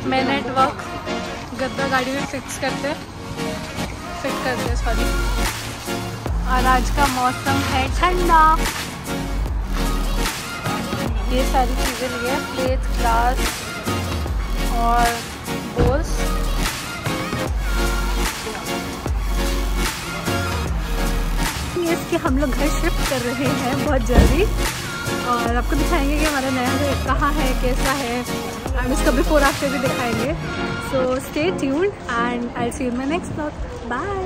Man at work. गद्दा गाड़ी में फिट करते सॉरी। और आज का मौसम है ठंडा। ये सारी चीज़ें लिए हैं, प्लेट, ग्लास और बोल्स। इसके हम लोग घर शिफ्ट कर रहे हैं बहुत जल्दी और आपको दिखाएंगे कि हमारा नया घर कहाँ है, कैसा है, एंड उसका बिफोर आफ्टर भी दिखाएंगे। So stay tuned and I will see you in my next vlog. Bye.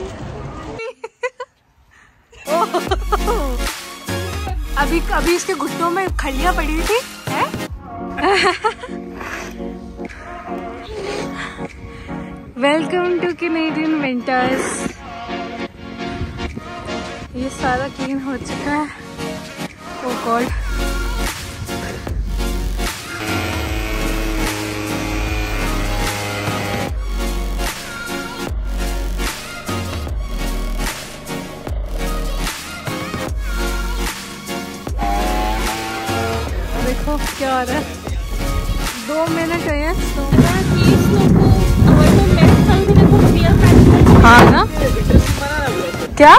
अभी इसके घुटनों में खलियां पड़ी हुई थी है? Welcome to Canadian winters. ये सारा क्लीन हो चुका है। Oh God. देखो क्या हो रहा है। 2 मिनट हुए हैं। हाँ ना? क्या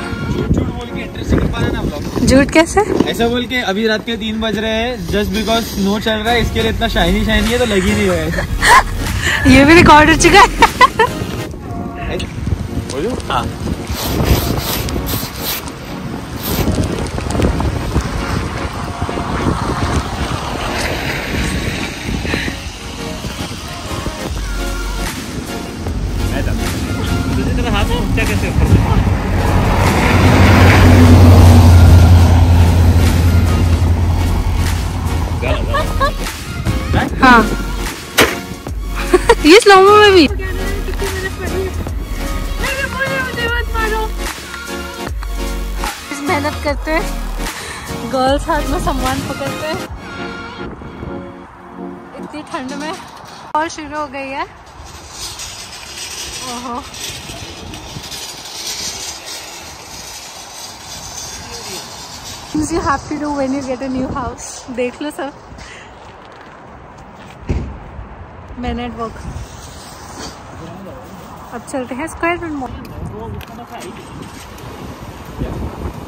झूठ कैसे? ऐसा बोल के अभी रात के 3 बज रहे हैं, जस्ट बिकॉज स्नो चल रहा है इसके लिए इतना शाइनी है तो लगी नहीं है। ये भी रिकॉर्ड हो चुका है। हाँ। हाथ में कैसे हाँ। ये स्लोमो में भी मेहनत करते हैं गर्ल्स, हाथ में सामान पकड़ते हैं इतनी ठंड में। और शुरू हो गई है। ओहो you have to do when you get a new house। देख लो सब। Man at work. अब चलते हैं स्क्वायर मॉल।